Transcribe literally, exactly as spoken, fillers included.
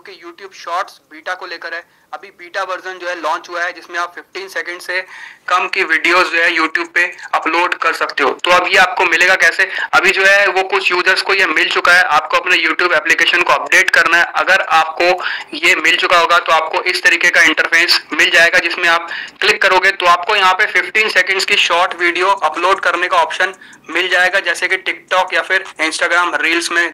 कि YouTube shorts beta को लेकर है। अभी बीटा वर्जन जो है लॉन्च हुआ है, जिसमें आप पंद्रह सेकंड से कम की वीडियोस जो है YouTube पे अपलोड कर सकते हो। तो अब ये आपको मिलेगा कैसे? अभी जो है वो कुछ यूजर्स को ये मिल चुका है, आपको अपने YouTube एप्लीकेशन को अपडेट करना है। अगर आपको ये मिल चुका होगा तो आपको इस तरीके का इंटरफेस मिल जाएगा, जिसमें आप क्लिक करोगे तो आपको यहाँ पे पंद्रह सेकंड्स की शॉर्ट वीडियो अपलोड करने का ऑप्शन मिल जाएगा, जैसे कि टिकटॉक या फिर इंस्टाग्राम रील्स में